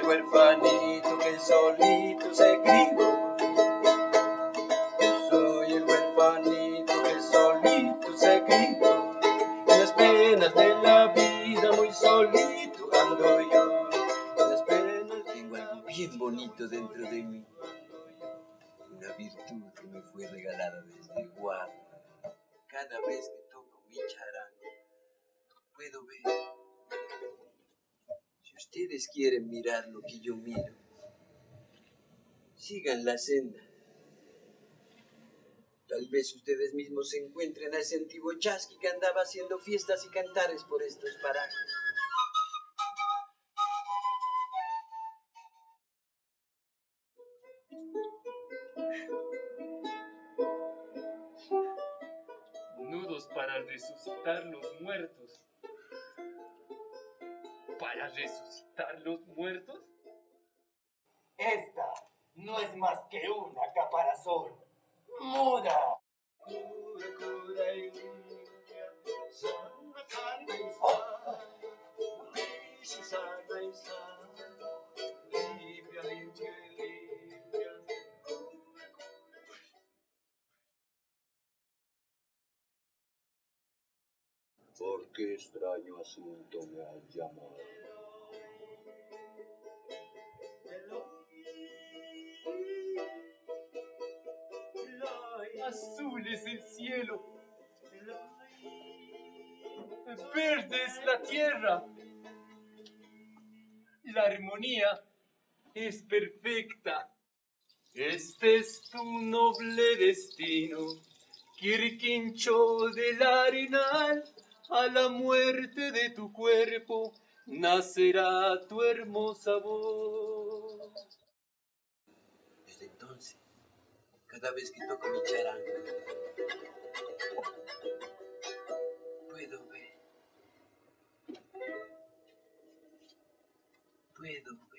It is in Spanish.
el huerfanito que solito se crió. Yo soy el huerfanito que solito se crió. En las penas de la vida muy solito ando yo. En las penas tengo algo bien bonito dentro de mí. Una virtud que me fue regalada desde guapo. Cada vez que toco mi charango, puedo ver. Si ustedes quieren mirar lo que yo miro, sigan la senda. Tal vez ustedes mismos se encuentren a ese antiguo chasqui que andaba haciendo fiestas y cantares por estos parajes. Nudos para resucitar los muertos. ¿Para resucitar los muertos? Esta no es más que una caparazón muda. ¿Por qué extraño asunto me has llamado? Azul es el cielo. Verde es la tierra. La armonía es perfecta. Este es tu noble destino, Quirquincho del Arenal. A la muerte de tu cuerpo nacerá tu hermosa voz. Desde entonces, cada vez que toco mi charango, puedo ver.